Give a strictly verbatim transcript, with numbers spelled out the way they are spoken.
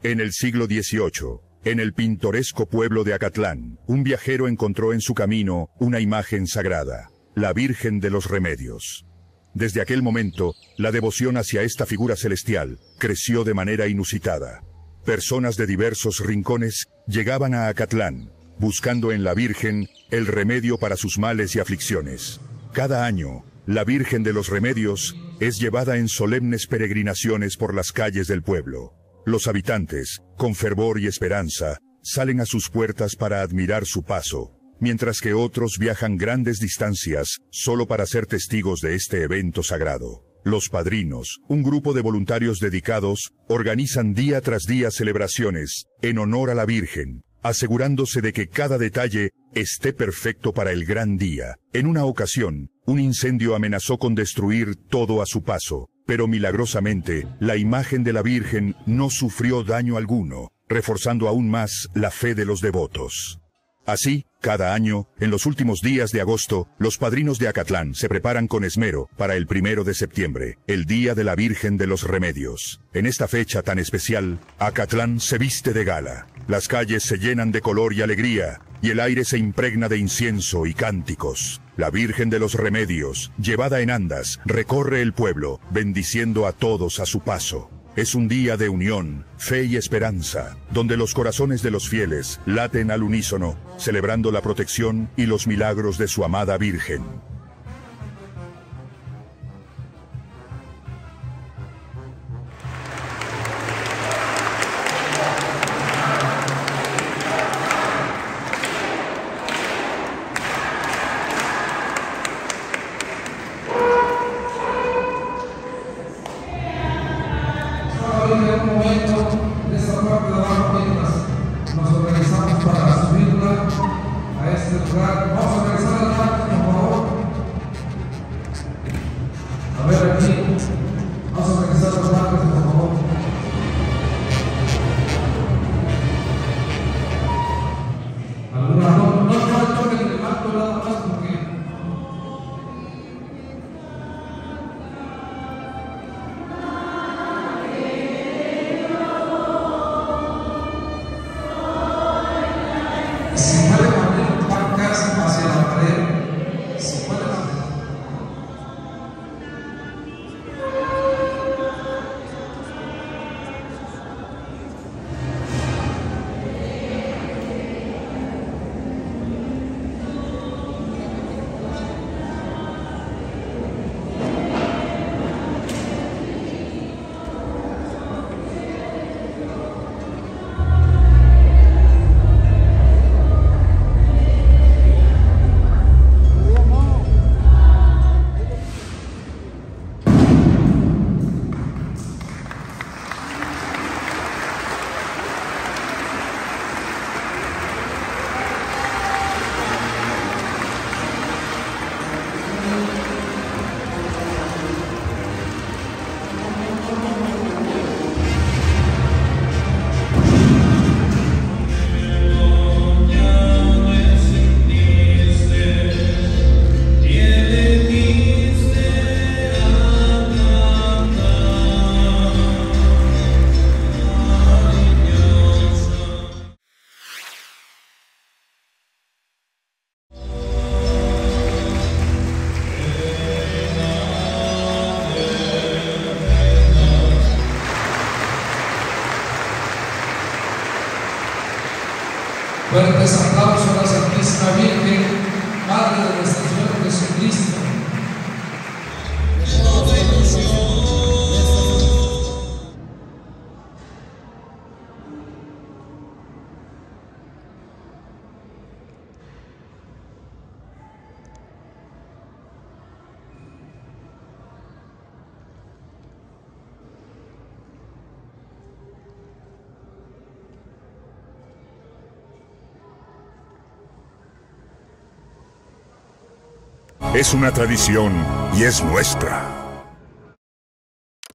En el siglo dieciocho, en el pintoresco pueblo de Acatlán, un viajero encontró en su camino una imagen sagrada, la Virgen de los Remedios. Desde aquel momento, la devoción hacia esta figura celestial creció de manera inusitada. Personas de diversos rincones llegaban a Acatlán, buscando en la Virgen el remedio para sus males y aflicciones. Cada año, la Virgen de los Remedios es llevada en solemnes peregrinaciones por las calles del pueblo. Los habitantes, con fervor y esperanza, salen a sus puertas para admirar su paso, mientras que otros viajan grandes distancias solo para ser testigos de este evento sagrado. Los padrinos, un grupo de voluntarios dedicados, organizan día tras día celebraciones en honor a la Virgen, asegurándose de que cada detalle esté perfecto para el gran día. En una ocasión, un incendio amenazó con destruir todo a su paso, pero milagrosamente, la imagen de la Virgen no sufrió daño alguno, reforzando aún más la fe de los devotos. Así, cada año, en los últimos días de agosto, los padrinos de Acatlán se preparan con esmero para el primero de septiembre, el Día de la Virgen de los Remedios. En esta fecha tan especial, Acatlán se viste de gala. Las calles se llenan de color y alegría, y el aire se impregna de incienso y cánticos. La Virgen de los Remedios, llevada en andas, recorre el pueblo, bendiciendo a todos a su paso. Es un día de unión, fe y esperanza, donde los corazones de los fieles laten al unísono, celebrando la protección y los milagros de su amada Virgen. En un momento de esta parte de abajo, mientras nos organizamos para subirla a este lugar, vamos a organizar la parte, por favor. A ver, aquí, vamos a organizar las marcas, por favor. Alguna, no, no, no toquen el marco nada más porque fuertes aplausos a la Santísima Virgen, Madre de nuestro Señor Jesucristo. Es una tradición y es nuestra.